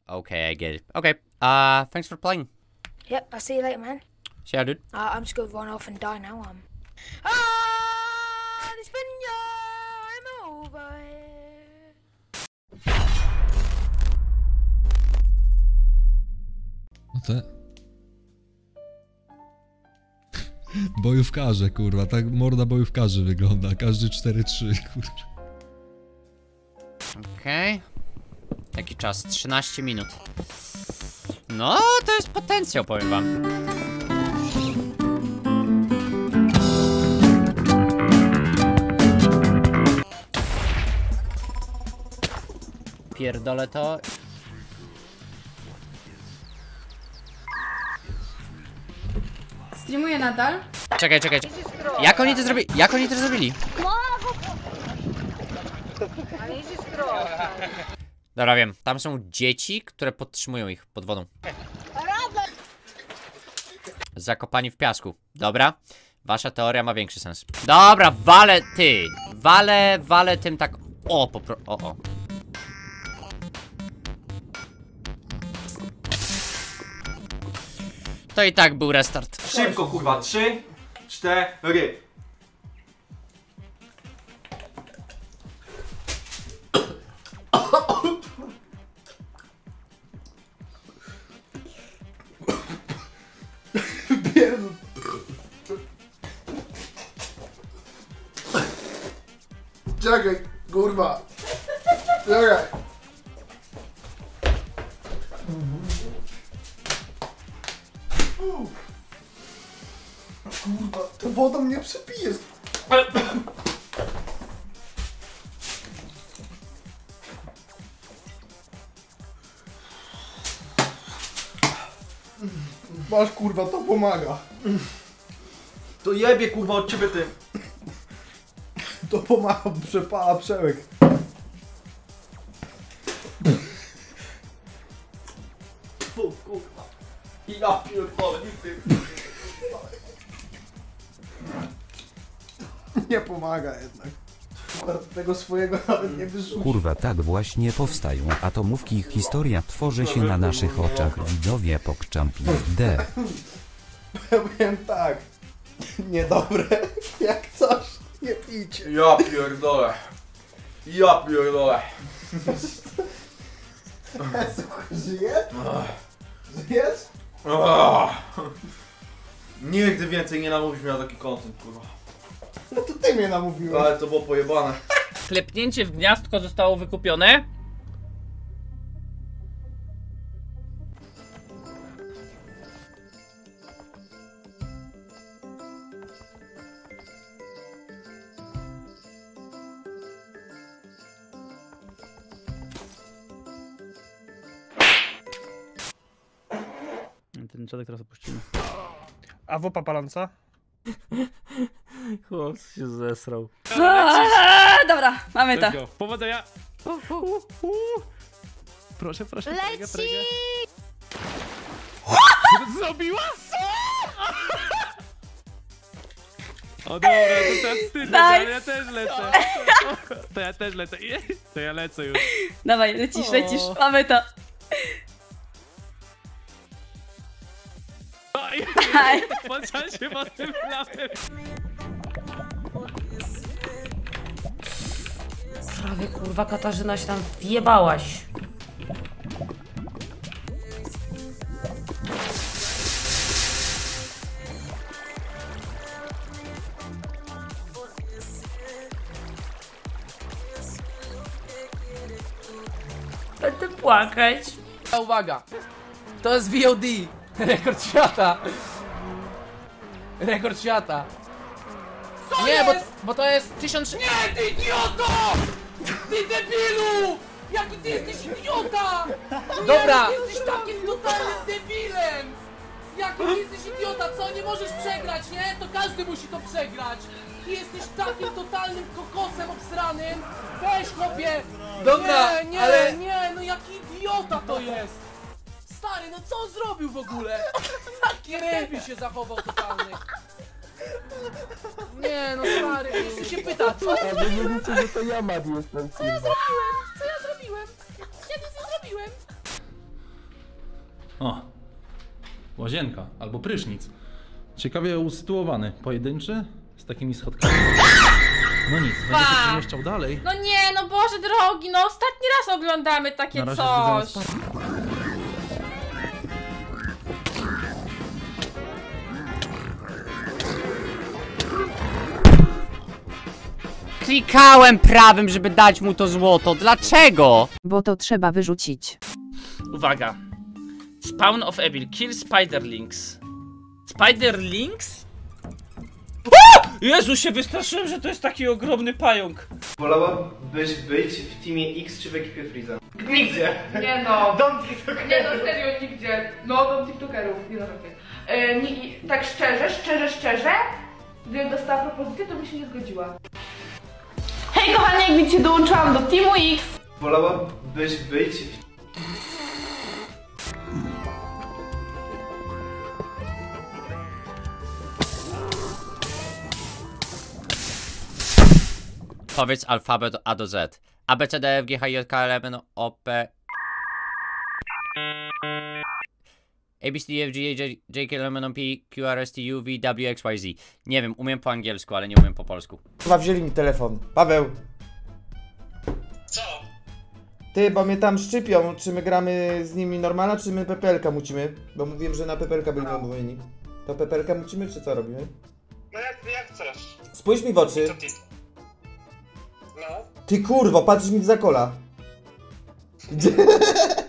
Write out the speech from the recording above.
Okay, I get it. Okay, thanks for playing. Yep, I'll see you later, man. See ya, dude. I'm just gonna run off and die now. It's been I'm over here. No to... Bojówkarze, kurwa, tak morda bojówkarzy wygląda, każdy 4-3, kurwa. Okej. Jaki czas? 13 minut. No, to jest potencjał, powiem wam. Pierdolę to. Streamuję nadal. Czekaj. Jak oni to zrobili? Jak oni to zrobili? Dobra, wiem. Tam są dzieci, które podtrzymują ich pod wodą. Zakopani w piasku. Dobra. Wasza teoria ma większy sens. Dobra, walę ty. Walę tym tak. O. To i tak był restart. Szybko, kurwa. 3, 4. Czekaj, kurwa. Czekaj. Kurwa, ta woda mnie przepije. Masz, kurwa, to pomaga. To jebie, kurwa, od ciebie ty. To pomaga, przepala przełyk. Fu, kurwa. Ja pierdolę, ty. Nie pomaga jednak. Tego swojego nawet nie wyrzuci. Kurwa, tak właśnie powstają atomówki. Historia tworzy się na naszych oczach. Widzowie PogChamp D. Powiem tak. Niedobre. Jak coś, nie pijcie. Ja pierdolę. Żyje? Żyjesz? Nigdy więcej nie namówisz mnie na taki content, kurwa. No to ty mnie namówiłeś. Ale to było pojebane. Klepnięcie w gniazdko zostało wykupione. Ten czadek teraz opuścimy. A wopa paląca? Chłopcy się zesrał. Dobra, mamy to. Powodzenia! Proszę. Leci! Zrobiła? O dobra, to teraz wstyd, Nice. ale ja też lecę. To ja też lecę. To ja lecę już. Dawaj, lecisz, mamy to. Aj. Poczal się po tym plałem. Prawie kurwa Katarzyna się tam wjebałaś. Będę płakać. Uwaga! To jest VOD! Rekord świata! Rekord świata! Nie, bo to jest 1000... Nie, ty idioto! Ty debilu! Jaki ty jesteś idiota! Dobra! Ty jesteś takim totalnym debilem! Jaki ty jesteś idiota, co? Nie możesz przegrać, nie? To każdy musi to przegrać! Ty jesteś takim totalnym kokosem obsranym! Weź, chłopie! Dobra, nie, no jaki idiota to jest! Stary, no co on zrobił w ogóle? Taki ryby się zachował totalny! Nie, no stary, jeszcze się pyta, co ja zrobiłem? że to ja Mad jestem. Co ja zrobiłem? Co ja zrobiłem? Ja nic nie zrobiłem! O, łazienka albo prysznic. Ciekawie usytuowany, pojedynczy, z takimi schodkami. No nic, będę się przemieszczał dalej. No nie, no Boże drogi, no ostatni raz oglądamy takie Na razie coś. zwiedzając park. Klikałem prawym, żeby dać mu to złoto. Dlaczego? Bo to trzeba wyrzucić. Uwaga. Spawn of Evil. Kill Spiderlings. Spiderlings? Jezu, się wystraszyłem, że to jest taki ogromny pająk. Wolałabyś być w teamie X czy w ekipie Freeza? Nigdzie. Nie no. Dom TikTokerów. Nie no, serio, nigdzie. No, dom TikTokerów, nie no, tak szczerze, gdybym dostała propozycję, to bym się nie zgodziła. Hej kochani, jak widzicie, dołączyłam do Teamu X. Wolałabyś być w... Powiedz alfabet A do Z. A, B, C, D, F, G, H, I, K, L, M, N, O, P... A, B, C, D, F, G, H, J, K, L, M, N, O, P, Q, R, S, T, U, V, W, X, Y, Z. Nie wiem, umiem po angielsku, ale nie umiem po polsku. Chyba wzięli mi telefon. Paweł. Co? Ty, bo mnie tam szczypią, czy my gramy z nimi normalna, czy my PPL-ka mucimy? Bo mówiłem, że na PPL-ka byli umówieni. To PPL-ka mucimy, czy co robimy? No jak chcesz. Spójrz mi w oczy. Co ty? No. Ty kurwo, patrzysz mi w zakola.